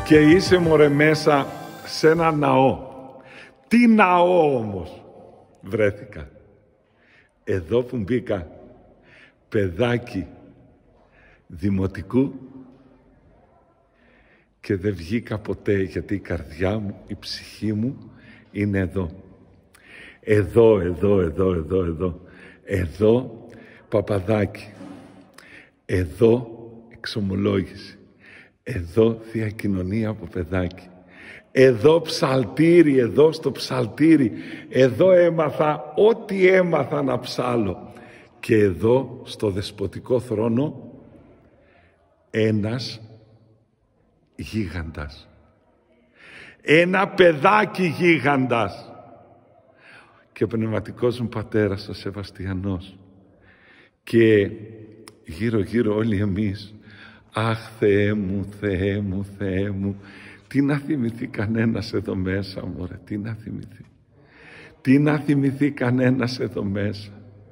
και είσαι μωρέ μέσα σε ένα ναό. Τι ναό όμως βρέθηκα. Εδώ που μπήκα, παιδάκι δημοτικού, και δεν βγήκα ποτέ, γιατί η καρδιά μου, η ψυχή μου είναι εδώ. Εδώ παπαδάκι. Εδώ εξομολόγηση. Εδώ Θεία Κοινωνία από παιδάκι. Εδώ ψαλτήρι, εδώ στο ψαλτήρι. Εδώ έμαθα ό,τι έμαθα να ψάλω. Και εδώ στο δεσποτικό θρόνο ένας γίγαντας. Ένα παιδάκι γίγαντας. Και ο πνευματικός μου πατέρας, ο Σεβαστιανός. Και γύρω όλοι εμείς, αχ Θεέ μου, Θεέ μου, Θεέ μου, τι να θυμηθεί κανένας εδώ μέσα, μωρέ, τι να θυμηθεί. Τι να θυμηθεί κανένας εδώ μέσα.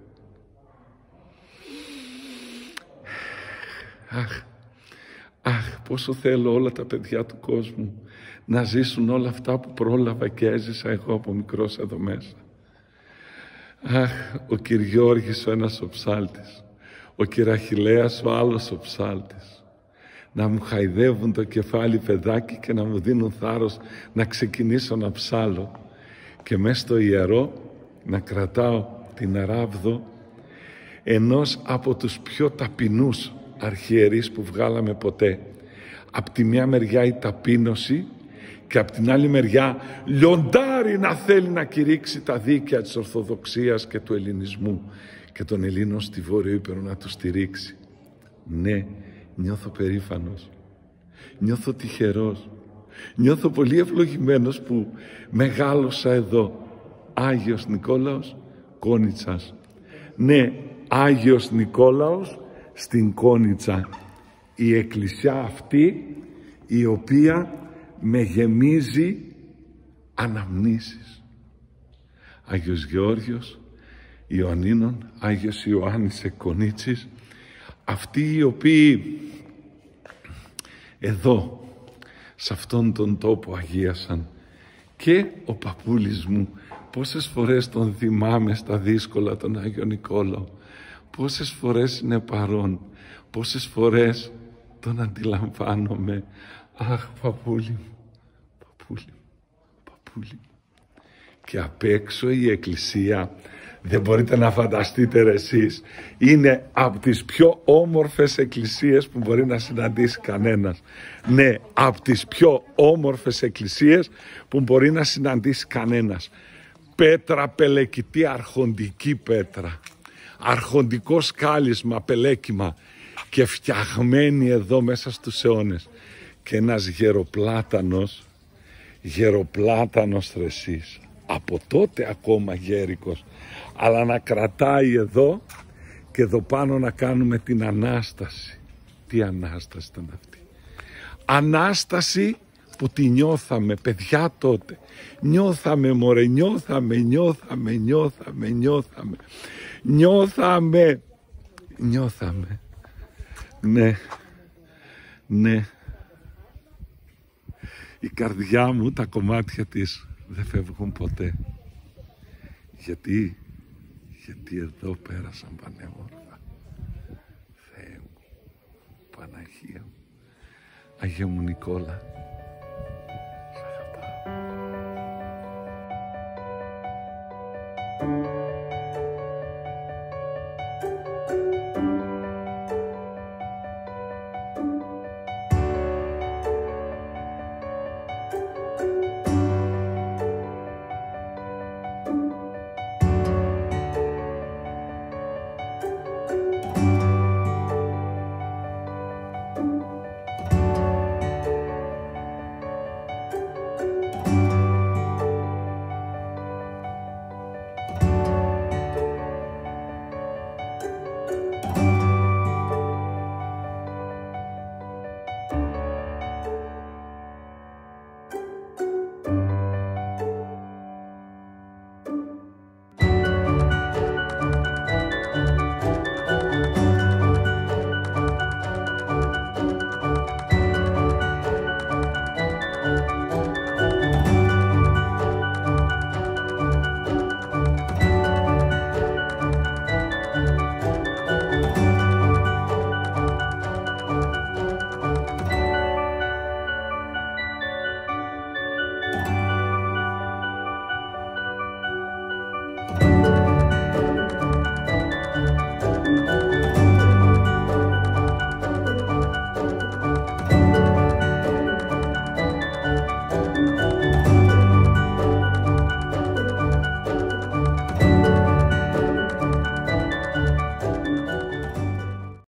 Αχ, πόσο θέλω όλα τα παιδιά του κόσμου να ζήσουν όλα αυτά που πρόλαβα και έζησα εγώ από μικρός εδώ μέσα. Αχ, ο Κυριώργης ο ένας ο ψάλτης, ο Κυραχιλέας ο άλλος ο ψάλτης, να μου χαϊδεύουν το κεφάλι παιδάκι και να μου δίνουν θάρρος να ξεκινήσω να ψάλω, και μέσα στο ιερό να κρατάω την αράβδο ενός από τους πιο ταπεινούς αρχιερείς που βγάλαμε ποτέ. Απ' τη μια μεριά η ταπείνωση και απ' την άλλη μεριά λιοντάρι να θέλει να κηρύξει τα δίκαια της Ορθοδοξίας και του ελληνισμού και των Ελλήνων στη Βόρειο Ήπειρο να του στηρίξει. Ναι, νιώθω περήφανος, νιώθω τυχερός, νιώθω πολύ ευλογημένος που μεγάλωσα εδώ. Άγιος Νικόλαος Κόνιτσας. Ναι, Άγιος Νικόλαος στην Κόνιτσα, η εκκλησιά αυτή η οποία με γεμίζει αναμνήσεις. Άγιος Γεώργιος Ιωαννίνων, Άγιος Ιωάννης Εκκονίτσης, αυτοί οι οποίοι εδώ σε αυτόν τον τόπο αγίασαν. Και ο παππούλης μου, πόσες φορές τον θυμάμαι στα δύσκολα τον Άγιο Νικόλαο, πόσες φορές είναι παρόν, πόσες φορές τον αντιλαμβάνομαι. Αχ, παππούλη μου, παππούλη μου, παππούλη μου. Και απ' έξω η εκκλησία, δεν μπορείτε να φανταστείτε ρε εσείς, είναι από τις πιο όμορφες εκκλησίες που μπορεί να συναντήσει κανένας. Ναι, από τις πιο όμορφες εκκλησίες που μπορεί να συναντήσει κανένας. Πέτρα πελεκητή, αρχοντική πέτρα. Αρχοντικό σκάλισμα, πελέκιμα, και φτιαγμένη εδώ μέσα στους αιώνες. Και ένας γεροπλάτανος ρε εσείς, από τότε ακόμα γέρικος, αλλά να κρατάει εδώ, και εδώ πάνω να κάνουμε την Ανάσταση. Τι Ανάσταση ήταν αυτή? Ανάσταση που τη νιώθαμε παιδιά τότε. Νιώθαμε μωρέ, νιώθαμε. Ναι. Η καρδιά μου, τα κομμάτια της δεν φεύγουν ποτέ. Γιατί εδώ πέρασαν πανέμορφα. Θεέ μου, Παναγία μου, Αγία μου Νικόλα,